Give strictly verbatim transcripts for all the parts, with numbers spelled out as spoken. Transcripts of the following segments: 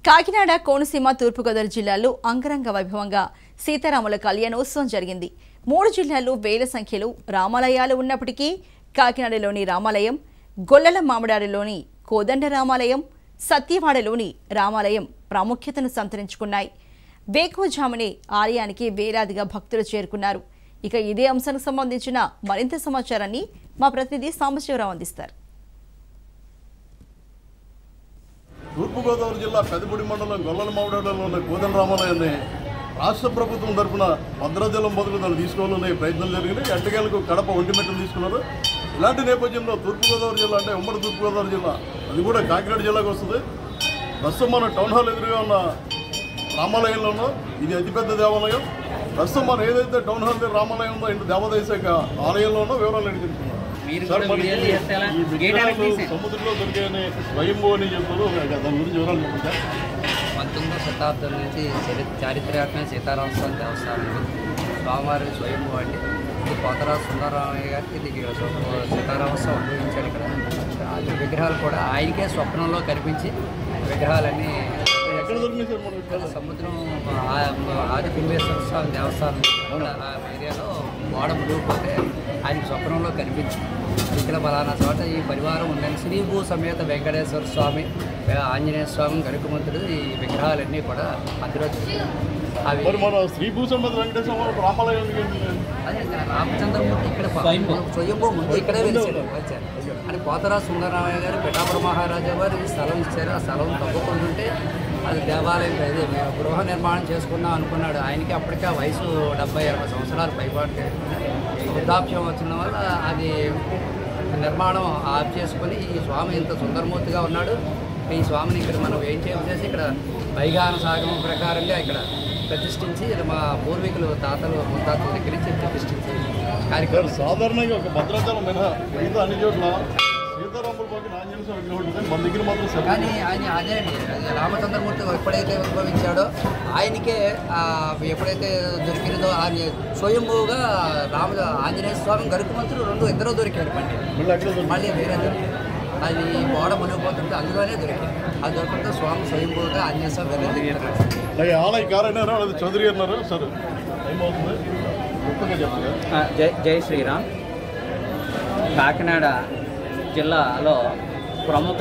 కాకినాడ కోనసీమ తూర్పుగోదావరి జిల్లాలో అంగరంగ వైభవంగా సీతారాముల కళ్యాణోత్సవం జరిగింది. మూడు జిల్లాల్లో వేల సంఖ్యలో రామాలయాలు ఉన్నప్పటికీ కాకినాడలోని రామాలయం, గొల్లల మామిడారిలోని కోదండ రామాలయం, సత్యవాడలోని రామాలయం ప్రాముఖ్యతను సంతరించుకున్నాయి. వేకువజామునే ఆలయానికి వేలాదిగా భక్తులు చేరుకున్నారు. ఇక ఇదే అంశానికి సంబంధించిన మరింత సమాచారాన్ని మా ప్రతినిధి సాంబశివరావు అందిస్తారు. తూర్పుగోదావరి జిల్లా పెదపూడి మండలం గొల్లల మామిడాడలో ఉన్న కోదండ రామాలయాన్ని రాష్ట్ర ప్రభుత్వం తరఫున భద్రాచలం మొదలు దాన్ని తీసుకోవాలనే ప్రయత్నం జరిగినాయి. ఎట్టకేలకు కడప ఒంటిమెట్టలు తీసుకున్నారు. ఇలాంటి నేపథ్యంలో తూర్పుగోదావరి జిల్లా అంటే ఉమ్మడి తూర్పుగోదావరి జిల్లా, అది కూడా కాకినాడ జిల్లాకు వస్తుంది. ప్రస్తుతం మన టౌన్ హాల్ ఎదురుగా ఉన్న రామాలయంలో ఉన్న ఇది అతిపెద్ద దేవాలయం. ప్రస్తుతం మనం ఏదైతే టౌన్ హాల్ రామాలయం ఉందో ఇంటి దేవాదాయ శాఖ ఆలయంలో ఉన్న వివరాలు అడిగింది. సముద్రంలో దొరికాయని స్వయంభూ అని చెప్తారు, దాని గురించి వివరాలు చెప్తారు. పంతొమ్మిదవ శతాబ్దం నుంచి చారిత్రాత్మక సీతారామస్వామి దేవస్థానం స్వామివారి స్వయంభూ అండి. ఇది పోతరాజు సుందరరామయ్య గారికి ఇది సీతారామస్వామి అనుభవించాడు. ఇక్కడ అది విగ్రహాలు కూడా ఆయనకే స్వప్నంలో కనిపించి విగ్రహాలన్నీ సముద్రం ఆది కుంభేశ్వర స్వామి దేవస్థానం ఆ ఏరియాలో గోడ మునిగిపోతే ఆయన స్వప్నంలో కనిపించి ఇక్కడ ఫలానా చోట ఈ పరివారం ఉందని శ్రీభూ సమేత వెంకటేశ్వర స్వామి, ఆంజనేయ స్వామి, గరుకుమంతుడు ఈ విగ్రహాలన్నీ కూడా అందులో అవి శ్రీభూ సమేత వెంకటేశ్వర రామాలయం అదే రామచంద్రమూర్తి ఇక్కడ స్వయంభూ ముందు ఇక్కడే వెలిసాడు వచ్చారు అని పోతరాజు సుందరరామయ్య గారు పిఠాపుర మహారాజా గారు ఈ స్థలం ఇచ్చారు. ఆ స్థలం తప్పకుంటుంటే అది దేవాలయం ఇది గృహ నిర్మాణం చేసుకుందాం అనుకున్నాడు. ఆయనకి అప్పటికే వయసు డెబ్బై అరవై సంవత్సరాలు పైబాటు వృద్ధాప్యం వచ్చిన వల్ల అది నిర్మాణం ఆఫ్ చేసుకొని ఈ స్వామి ఇంత సుందరమూర్తిగా ఉన్నాడు. ఈ స్వామిని ఇక్కడ మనం ఏం చేసి ఇక్కడ వైగాన సాగమం ప్రకారంగా ఇక్కడ ప్రతిష్ఠించి మా పూర్వీకులు తాతలు ముత్తాతల దగ్గర నుంచి ప్రతిష్ఠించి కార్యక్రమం. సాధారణంగా ఒక భద్రాచలం మినహా మిగతా అన్ని చోట్ల సీతారాముల పక్కన ఆంజనేయ స్వామి విగ్రహం ఉంటుంది, మన దగ్గర మాత్రం. కానీ ఆయన అదే అండి, రామచంద్రమూర్తి ఎప్పుడైతే ఉద్భవించాడో ఆయనకే ఎప్పుడైతే దొరికినదో ఆయన స్వయంభూగా రామ ఆంజనేయ స్వామి, గరుకుమంతుడు రెండు ఇద్దరు దొరికారు. మళ్ళీ మళ్ళీ వేరే దొరికారు. అది గోడ మునిగిపోతుంటే అందులోనే దొరికింది. అది దొరకడంతో స్వామి స్వయంభూగా ఆంజనేయ స్వామి వెళ్ళి ఆలయ కారణారు చౌదరి అన్నారు. సార్ ఏమవుతుంది జై జై శ్రీరామ్. కాకినాడ జిల్లాలో ప్రముఖ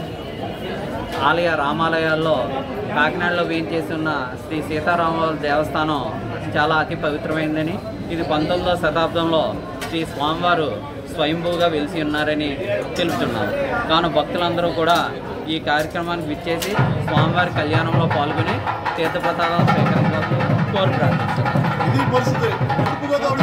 ఆలయ రామాలయాల్లో కాకినాడలో వేయించేసి ఉన్న శ్రీ సీతారాముల దేవస్థానం చాలా అతి పవిత్రమైందని, ఇది పంతొమ్మిదవ శతాబ్దంలో శ్రీ స్వామివారు స్వయంభూగా వెలిసి ఉన్నారని తెలుపుతున్నారు. కావున భక్తులందరూ కూడా ఈ కార్యక్రమానికి విచ్చేసి స్వామివారి కళ్యాణంలో పాల్గొని తీర్థప్రసాదాలు స్వీకరించాలని కోరి ప్రార్థిస్తున్నారు. ఇది పరిస్థితి.